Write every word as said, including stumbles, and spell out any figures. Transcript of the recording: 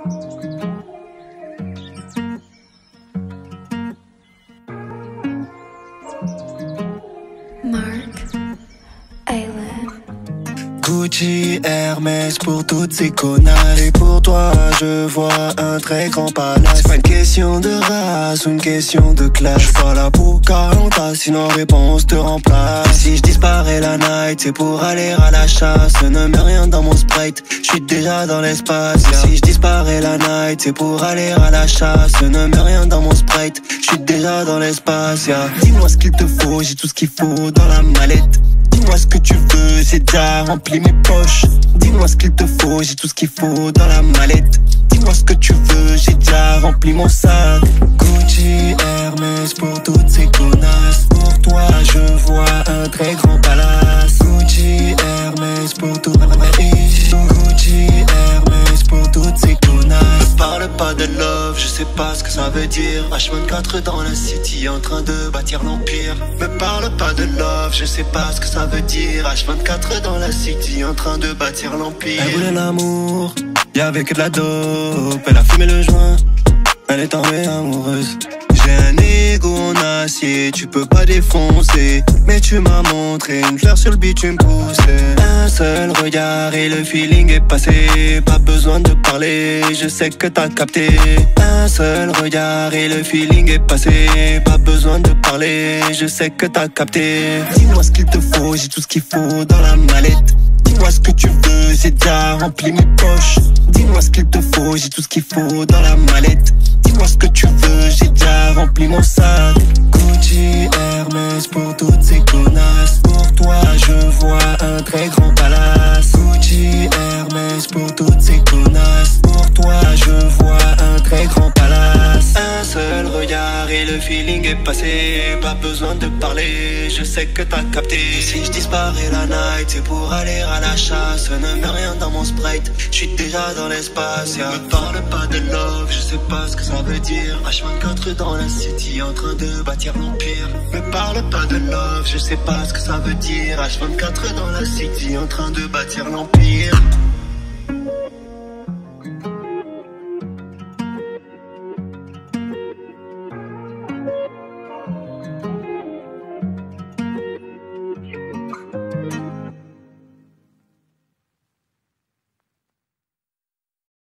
Gucci, Hermès pour toutes ces connasses. Et pour toi je vois un très grand palace. C'est pas une question de race ou une question de classe. Je suis pas là pour quarante, sinon réponse te remplace. Si je disparais la night, c'est pour aller à la chasse. Ne mets rien dans mon Sprite, je suis déjà dans l'espace. Si je disparais la night, c'est pour aller à la chasse. Ne mets rien dans mon Sprite, je suis déjà dans l'espace. Yeah. Dis-moi ce qu'il te faut, j'ai tout ce qu'il faut dans la mallette. Dis-moi ce que tu veux, j'ai déjà rempli mes poches. Dis-moi ce qu'il te faut, j'ai tout ce qu'il faut dans la mallette. Dis-moi ce que tu veux, j'ai déjà rempli mon sac. Gucci, Hermès pour toutes ces connasses. Pour toi je vois un très grand palace. Gucci, Hermès pour toutes Gucci, Hermès pour toutes ces connasses. Ne parle pas de love, je sais pas ce que ça veut dire. H vingt-quatre dans la city en train de bâtir l'empire. Me parle pas de love, je sais pas ce que ça veut dire. H vingt-quatre dans la city en train de bâtir l'empire. Elle voulait l'amour, y'avait que de la dope. Elle a fumé le joint, elle est tombée amoureuse. J'ai un ego en acier, tu peux pas défoncer. Mais tu m'as montré une fleur sur le beat, tu me poussais. Un seul regard et le feeling est passé. Pas besoin de parler, je sais que t'as capté. Un seul regard et le feeling est passé. Pas besoin de parler, je sais que t'as capté. Dis-moi ce qu'il te faut, j'ai tout ce qu'il faut dans la mallette. Dis-moi ce que tu veux, j'ai déjà rempli mes poches. Dis-moi ce qu'il te faut, j'ai tout ce qu'il faut dans la mallette. Dis-moi ce que tu veux, j'ai déjà rempli mon sac. Gucci, Hermès pour toutes ces connasses. Pour toi je vois un très grand palace. Gucci, Hermès pour toutes ces connasses. Pour toi je vois un très grand palace. Un seul regard et le feeling est passé. Pas besoin de parler, je sais que t'as capté. Si je disparais la night, c'est pour aller à la chasse. Ne mets rien dans mon Sprite, je suis déjà dans l'espace. Yeah. Me parle pas de love, je sais pas ce que ça veut dire. H vingt-quatre dans la city en train de bâtir l'empire. Me parle pas de love, je sais pas ce que ça veut dire. H vingt-quatre dans la city en train de bâtir l'empire.